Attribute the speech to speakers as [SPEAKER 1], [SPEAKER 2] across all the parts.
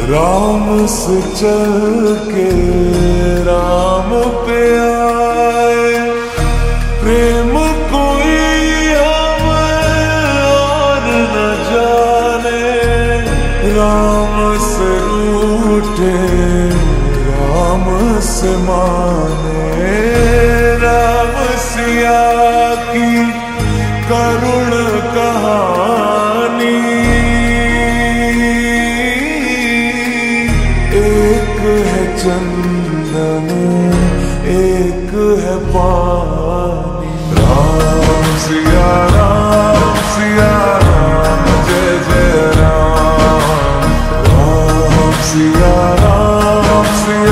[SPEAKER 1] राम से चल के राम पे आए, प्रेम कोई हमें और न जाने। राम से रूठे राम से माने, राम सिया की करुण कहानी। एक है चंदन एक है पानी। राम सिया राम जय जय राम। राम सिया राम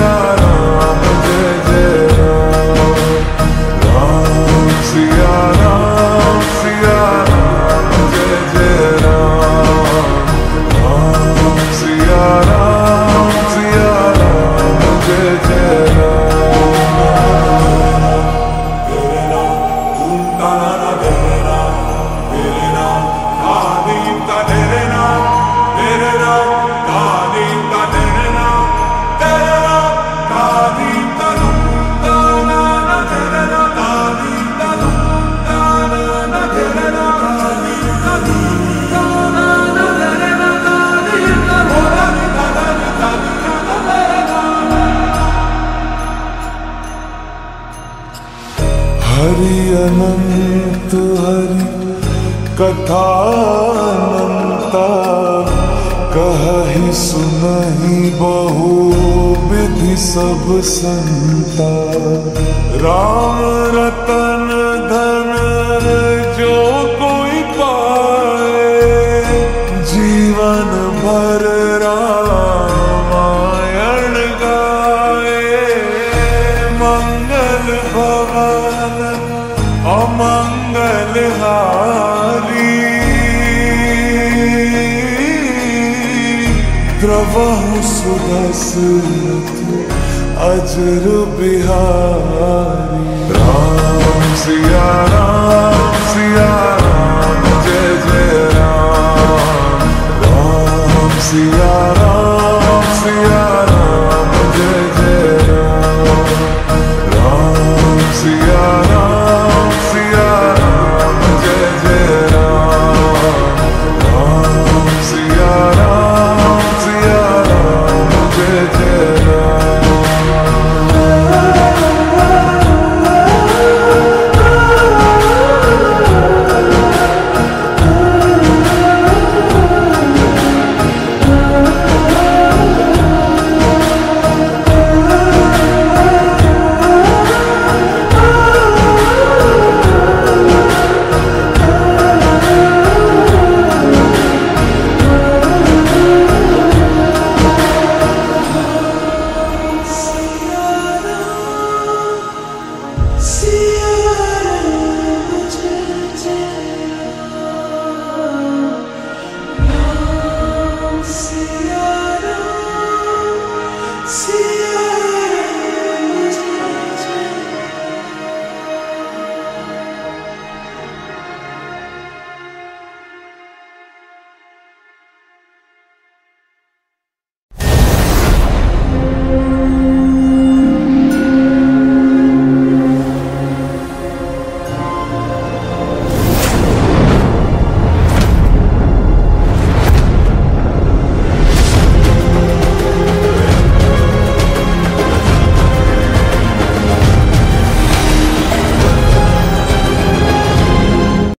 [SPEAKER 1] जय जय राम। राम सिया राम जय जय राम। राम सिया राम जय जय राम। हरि अनंत हरि कथा अनंता, कहहि सुनहि बहु विधि सब संता। राम रतन धन जो कोई पाए, जीवन भर रामायण गाए। मंगल भवन अमंगल हारी, द्रवहु सुदशरथ अजर बिहारी। राम सिया राम जय जय राम। राम सिया राम